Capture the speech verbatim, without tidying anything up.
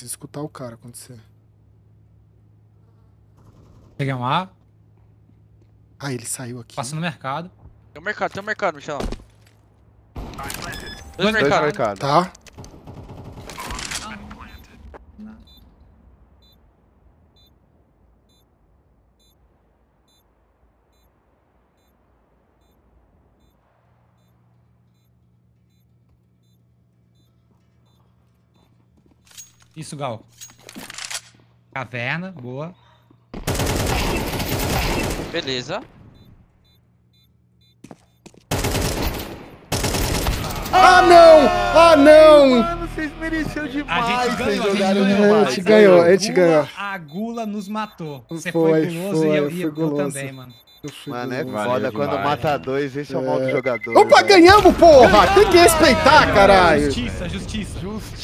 preciso escutar o cara acontecer. Peguei um A. Ah, ele saiu aqui. Passa no mercado. Tem um mercado, tem um mercado, Michel. Dois Dois Dois mercados. mercados. Tá. Isso, Gal. Caverna, boa. Beleza. Ah, não! Ah, não! Mano, vocês mereceram demais. A gente Vocês ganhou, a gente jogaram ganhou. demais. A gente ganhou, a gente Gula- ganhou. A gula nos matou. Você Foi, foi, guloso foi, e eu, eu e fui eu guloso. também, mano. Eu fui Mano, é guloso. foda Valeu quando demais. mata dois, esse é o mal do jogador. Opa, velho. ganhamos, porra! Tem que respeitar, caralho! Justiça, justiça. Justo.